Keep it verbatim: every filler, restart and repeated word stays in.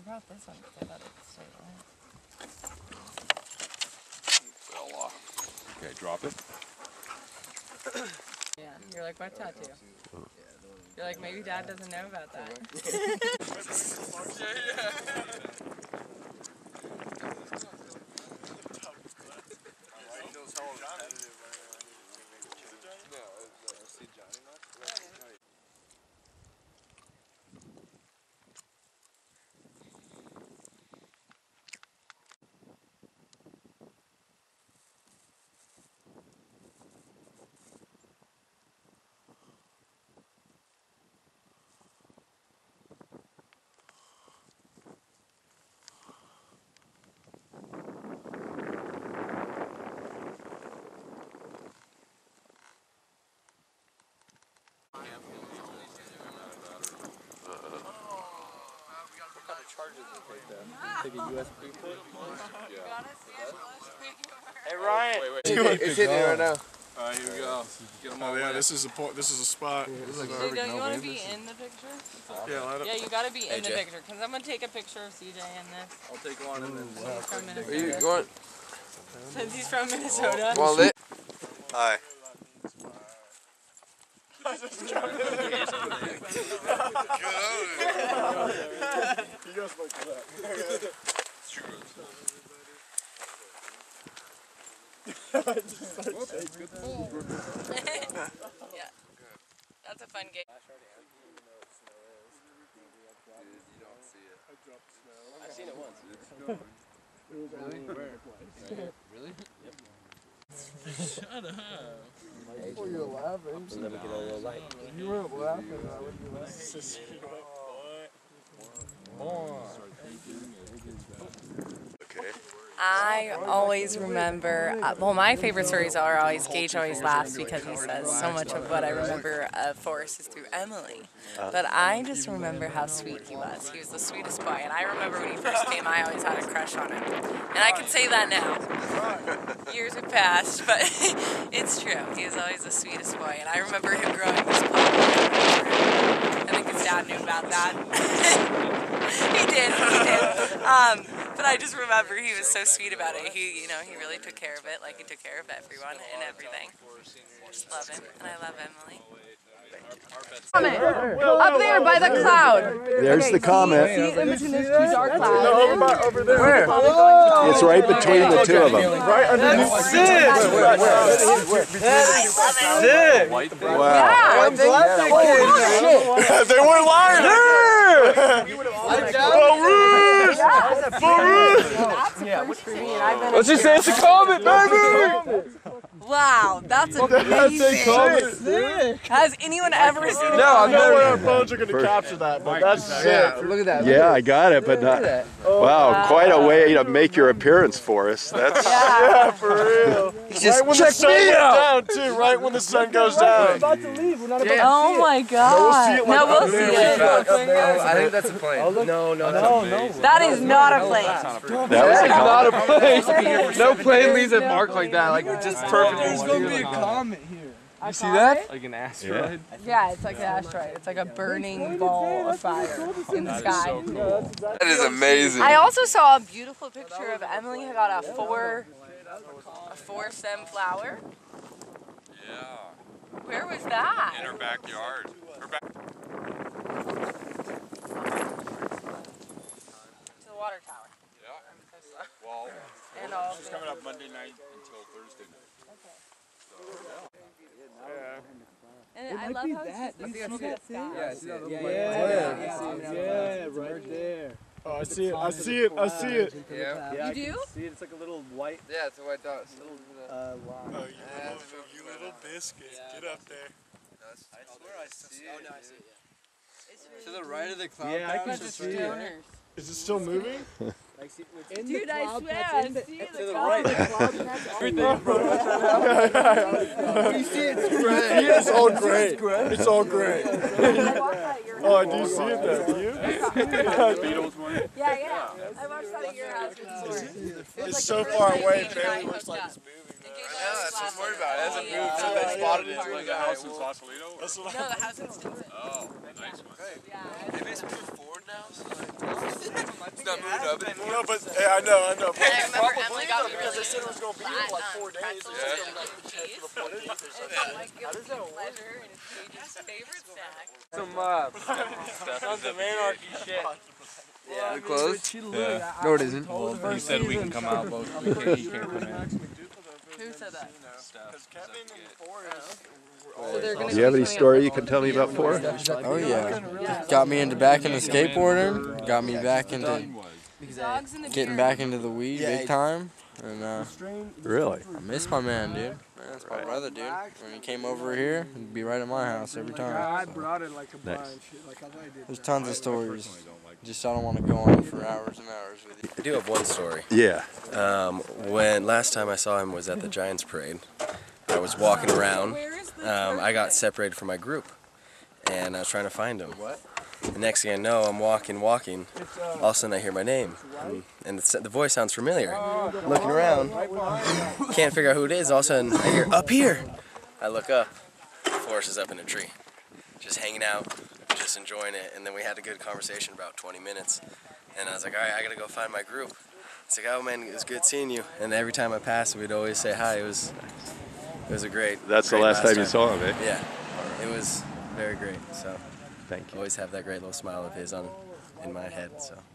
brought this one because I thought it stayed Fell off. Okay, drop it. Yeah, you're like my tattoo. You're like, maybe Dad doesn't know about that. Take a U S B port? Hey Ryan! Wait, wait. It's hitting right now. Alright, here we go. Get them all Oh yeah, wet. this is a point. This is a spot. Hey, don't you want to be in the picture? Yeah, let it. Yeah, you got to be in Hey, the Jay. picture. Because I'm going to take a picture of C J in this. I'll take one and then... He's from Are you Minnesota. going? Since he's from Minnesota. Well lit. Hi. Yeah. That's a fun game. I've seen it once. Really? Where? Really? Yep. Shut up. Oh, you're laughing. And then we get a little light. If you weren't laughing, I would be laughing. Okay. I always remember, uh, well, my favorite stories are always, Gage always laughs because he says so much of what I remember of Forrest is through Emily. But I just remember how sweet he was. He was the sweetest boy. And I remember when he first came, I always had a crush on him. And I can say that now. Years have passed, but it's true. He was always the sweetest boy. And I remember him growing his pony. I think his dad knew about that. He did, he did. Um, but I just remember he was so sweet about it. He, you know, he really took care of it, like he took care of everyone and everything. Just love him, and I love Emily. Comment up there by the cloud. There's Okay, the comment. See, see in between those two dark clouds. No, over, by, over there. Where? It's right between the two of them. Right underneath. That's sick! Sick! Wow. Yeah. I'm glad they came. They weren't lying. Let's just say it's a comment, baby! Wow, that's amazing. Has anyone ever seen it? No, I've No way never. our phones are going to capture that, but that's sick. Look at that. Yeah, I got it, but not. Wow, quite a way to make your appearance for us. That's. Yeah, for real. Just Right when the check sun me went out. down, too. Right when the sun goes down. Oh my god. No, we'll see it. I think that's a plane. No, no, no, no. That is not a plane. That was That's a not a plane. No plane leaves a mark like that. Like just perfect. There's gonna be a comet here. You see that? Like an asteroid? Yeah, it's like an asteroid. It's like a burning ball of fire in the sky. That is amazing. I also saw a beautiful picture of Emily who got a four, a four stem flower. Yeah. Where was that? In her backyard. Her back. To the water tower. Yeah. Well, And all. she's coming up Monday night until Thursday night. And I love how it's just the sky. Yeah, see that little Yeah, light? yeah, Yeah, right there. Oh, I see it. I see it. I see it. Yeah. You do? See, it's like a little white Yeah, it's a white dot. It's a little, uh, uh, line. Oh, you little, you little biscuit. Get up there. I swear I see it. Oh, no, I see it, yeah. To the right of the cloud Yeah, I can patch, just it's see right it. there. Is it still moving? Like, see, Dude, I swear I see the To the cloud. right. everything, bro. You see it's gray. It's all gray. It's all gray. I watched that at your Oh, I do see it there. Do you? Yeah, yeah. I watched that at your house before. It's so far away, it barely looks like it's moving. In case that's what I'm worried about. It hasn't moved since they spotted it. Like a house in Sausalito? No, the house in Stinson. Oh, nice one. Maybe it's moved forward now, so like, it's not moved up anymore. No, but yeah, I know, I know. But I remember Emily got me because really they said it was going to be here for like four days. pretzels It's and just like cheese. for the fourteenth or something. Like it was a pleasure and it's Page's favorite snack. Some uh, Sons of Anarchy shit. Yeah, closed? Yeah. No, it isn't. He said we can come out, but we can't, he can't come in. Who said that? Because Kevin and Forrest So they're gonna Do you have be any coming story up you can tell me about Forrest? Oh yeah. Got me into back into skateboarding. Got me back into dogs in the getting back into the weed big time. And uh, Really? I miss my man, dude. Man, that's my brother, dude. When he came over here, he'd be right at my house every time. I brought it like a Nice. blind shit, like I did. There's tons of stories. Just I don't want to go on for hours and hours with you. I do have one story. Yeah. Um, when last time I saw him was at the Giants parade. I was walking around. Um, I got separated from my group, and I was trying to find him. What? The next thing I know, I'm walking, walking. All of a sudden, I hear my name, and, and the, the voice sounds familiar. Looking around, can't figure out who it is. All of a sudden, I hear "up here." I look up. Forrest is up in a tree, just hanging out, just enjoying it. And then we had a good conversation about twenty minutes. And I was like, all right, I gotta go find my group. It's like, oh man, it was good seeing you. And every time I passed, we'd always say hi. It was, it was a great. That's the great last time you saw him, eh? Yeah, it was very great. So Thank you. always have that great little smile of his on, in my head. So.